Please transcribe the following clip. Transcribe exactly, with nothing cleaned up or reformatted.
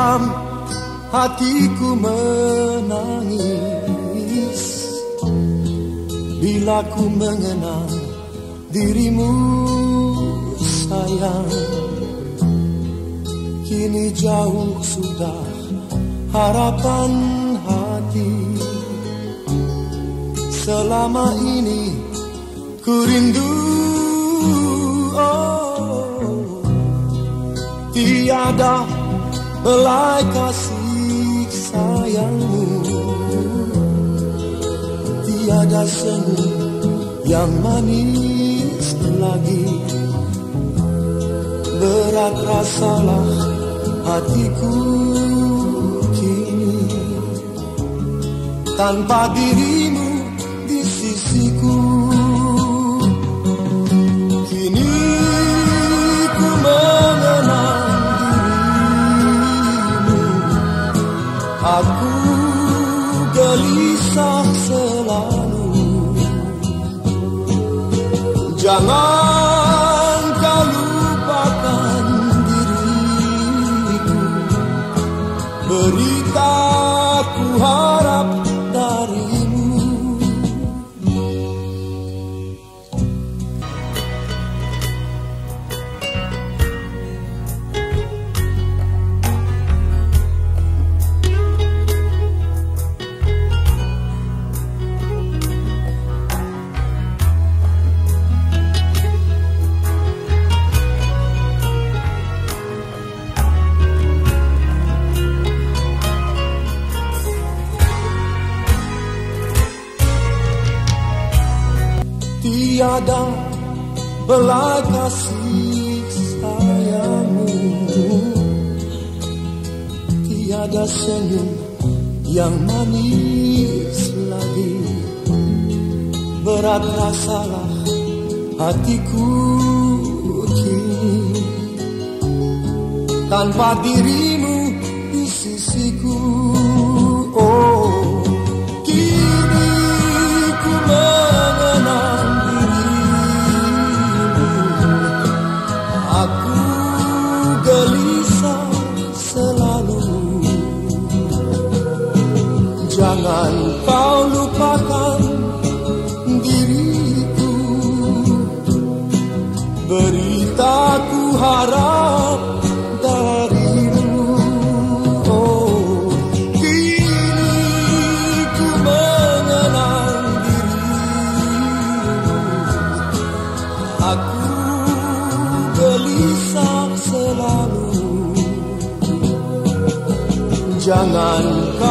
malam hatiku menangis bila ku mengenal dirimu sayang. Kini jauh sudah harapan hati. Selama ini ku rindu, oh, tiada belai kasih sayangmu, tiada senyum yang manis lagi. Berat rasalah hatiku kini, tanpa dirimu di sisiku. Kini ku mengenal dirimu, aku gelisah selalu. Jangan kau lupakan diriku, berita ku harap darimu. Tiada belai kasih sayangmu, tiada senyum yang manis lagi. Berat rasalah hatiku kini, tanpa dirimu di sisiku. Oh, kini ku mengenal gelisah selalu. Jangan kau lupakan diriku, beritaku harap darimu. Oh, kini ku mengenal dirimu, aku gelisah selalu. Jangan kau